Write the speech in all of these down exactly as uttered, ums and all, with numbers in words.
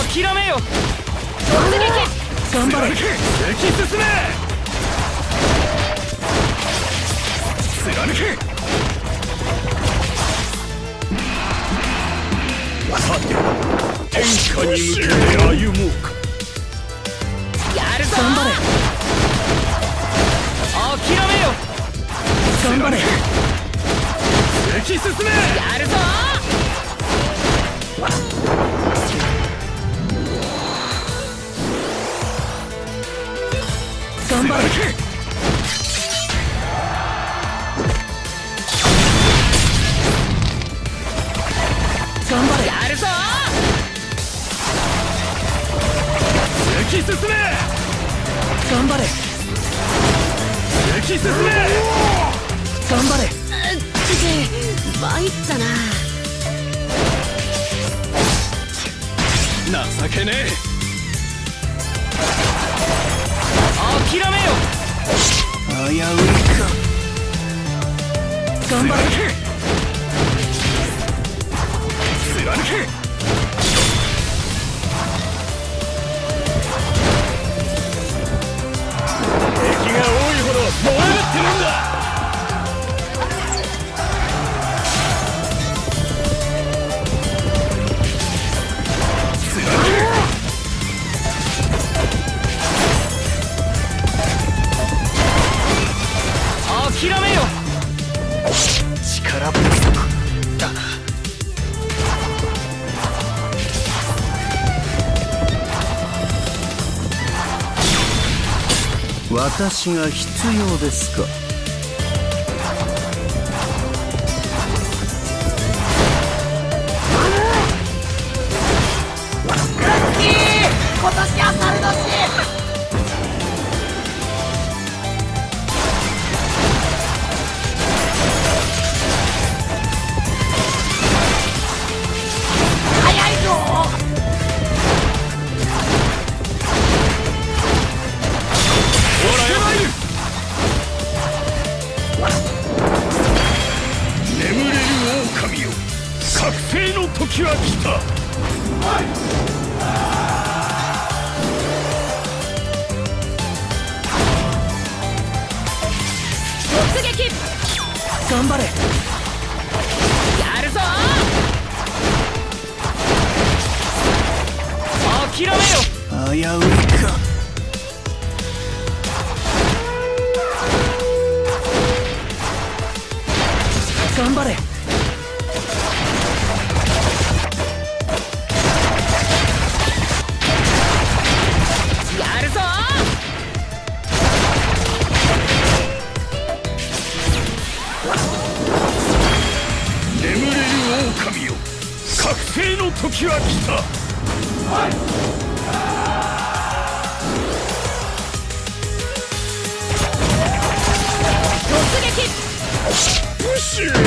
諦めよ。突撃。頑張れ。突き進め。貫け。さて天下に向けて歩もうか。やるぞ。頑張れ。諦めよ。頑張れ。突き進め。やるぞ。頑張れ。頑張れ。やるぞ。突き進め。頑張れ。突き進め。頑張れ。 参ったな。 情けねえ。諦めよ。危ういか。頑張れ。貫け。敵が多いほど燃えるってもんだ。諦めよ。力不足だな。 私が必要ですか。 今年は猿年。早いぞ。 ほらやばい。眠れる狼よ、覚醒の時は来た。 突撃。 頑張れ。やるぞ。諦めよ。危ういか。頑張れ。やるぞ。眠れる狼よ、覚醒の時は来た。 突撃。 プシュー。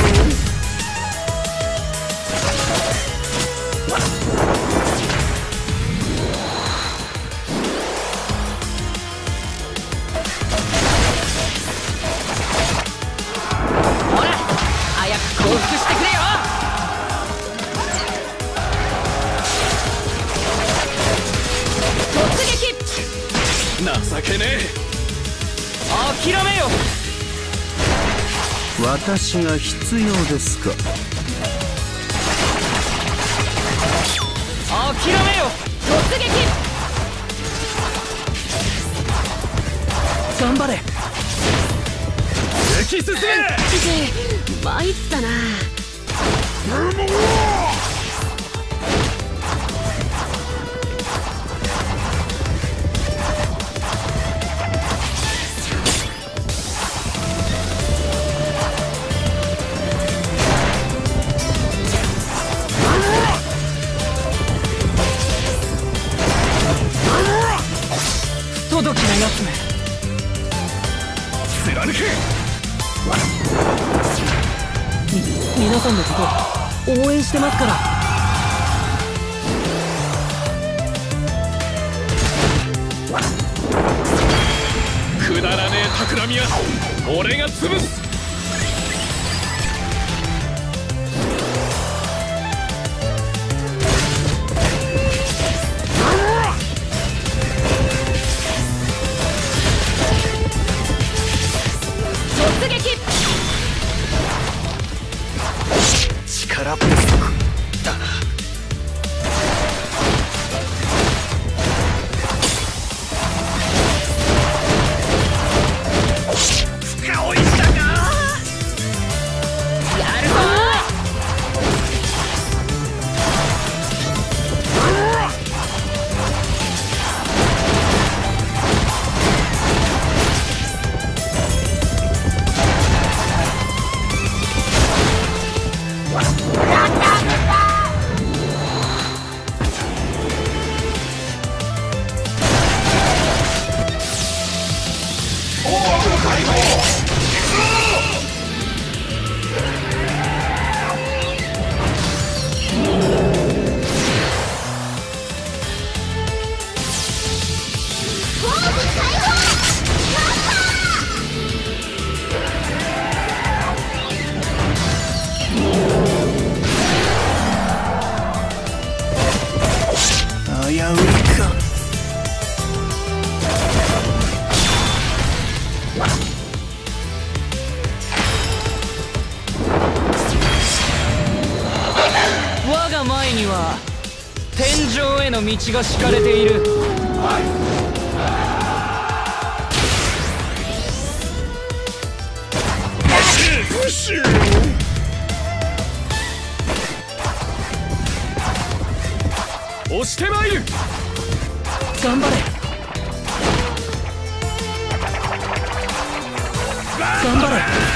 ほら早く降伏してくれよ。突撃。 情けねえ。諦めよ。 私が必要ですか。 諦めよ。 突撃。 頑張れ。突き進め。 参ったな。 不届きなやつめ。貫け。み皆さんのこと応援してますから。くだらねえ企みは俺が潰す。 撃。 力不足だな。深追いしたか。 やるぞ。 危ういか。 我が前には天井への道が敷かれている。押してまいる。頑張れ。頑張れ。